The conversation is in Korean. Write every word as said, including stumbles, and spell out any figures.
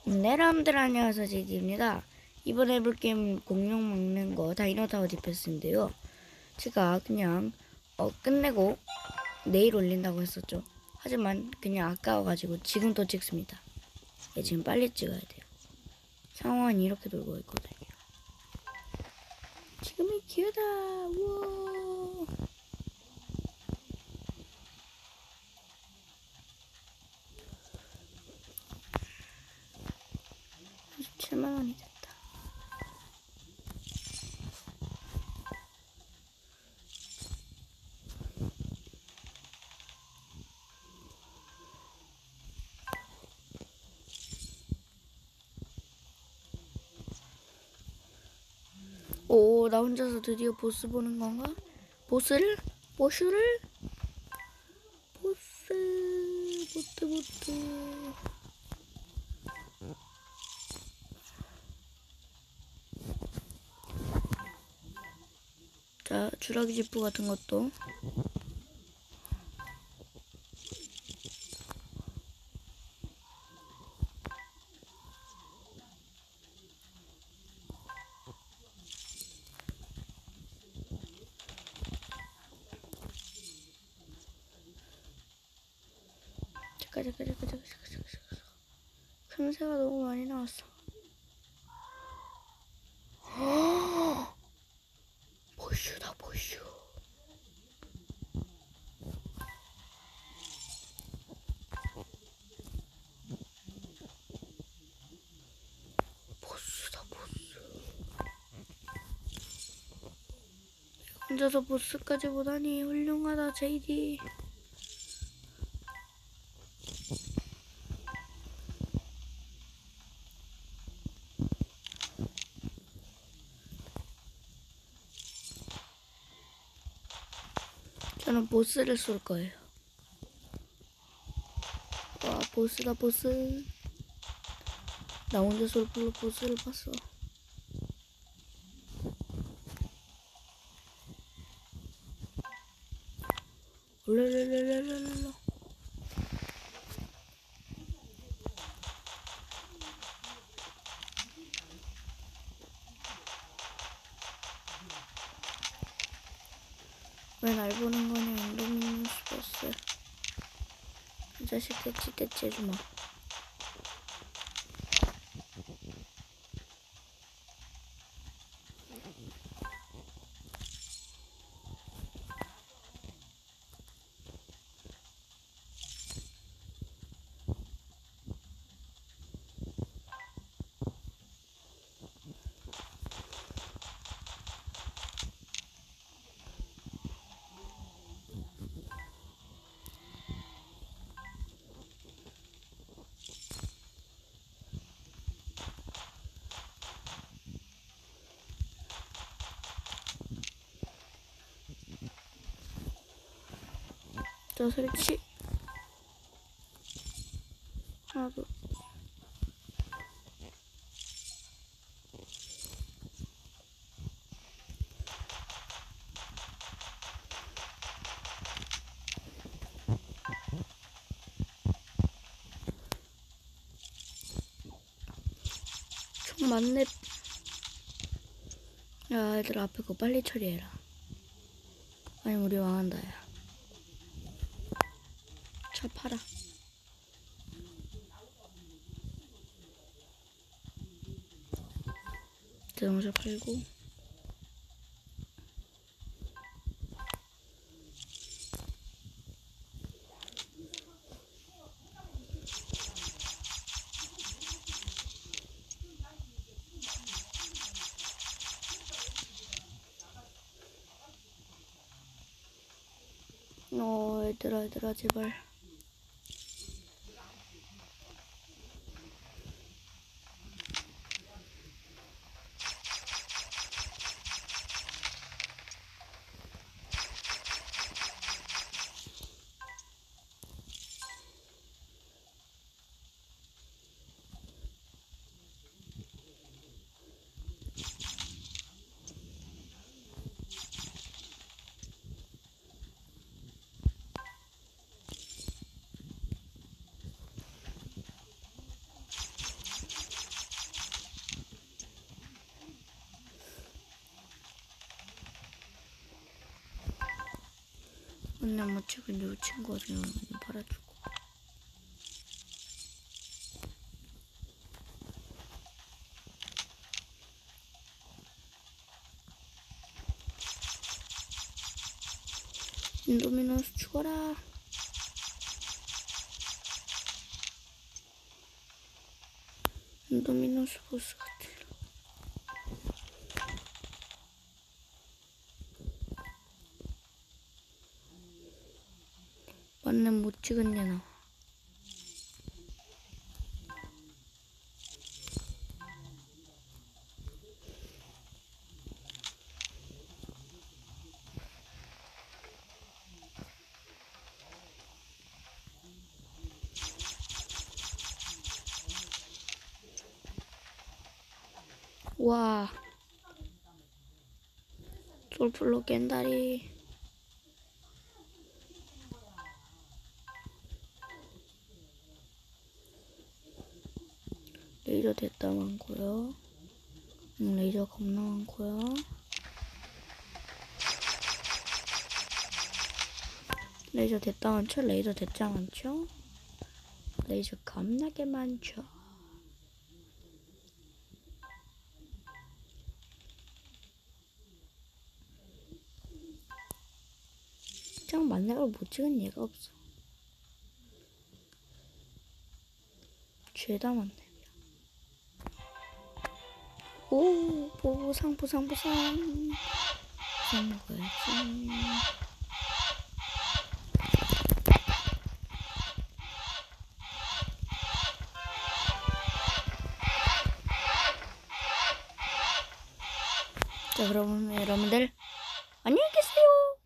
네, 여러분들 안녕하세요. 제이디입니다. 이번에 해볼 게임 공룡 먹는 거 다이노타워 디펜스인데요. 제가 그냥 어, 끝내고 내일 올린다고 했었죠. 하지만 그냥 아까워가지고 지금 또 찍습니다. 예, 지금 빨리 찍어야 돼요. 상황은 이렇게 돌고 있거든요. 지금이 기회다. 우와. 칠만 원이 됐다. 오, 나 혼자서 드디어 보스 보는 건가? 보스를? 보슈를? 보스, 보트, 보트. 자, 주라기 지프 같은 것도. 잠깐, 잠깐, 잠깐, 잠깐, 잠깐, 잠깐, 잠깐. 금새가 너무 많이 나왔어. 보슈다, 보슈. 보스다, 보스. 혼자서 보스까지 보다니 훌륭하다, 제이디. 저는 보스를 쏠 거예요. 와, 보스다, 보스. 나 혼자 솔플로 보스를 봤어. 랄랄랄랄랄랄라. 왜 날 보는 거냐, 인도미니스 보스. 이 자식 대치 대치 해주마. 자, 설치. 하나, 둘. 총 맞네. 야, 얘들아, 앞에 거 빨리 처리해라. 아니면 우리 망한다, 야. 차 팔아. 자동차 팔고. 어, 얘들아, 얘들아, 제발. 근데 뭐 지금 요 친구가 그냥 팔아주고. 인도미노스 죽어라. 인도미노스 보스 같아. 맞네, 못 찍었냐 나. 와, 솔플로 깬다리. 레이저 됐다 많고요. 음, 레이저 겁나 많고요. 레이저 됐다 많죠? 레이저 됐자 많죠? 레이저 겁나게 많죠? 짱 만나걸 못 찍은 얘가 없어. 죄다 많네. 오, 보상, 보상, 보상. 보상 먹어야지. 자, 그러면 여러분들, 안녕히 계세요.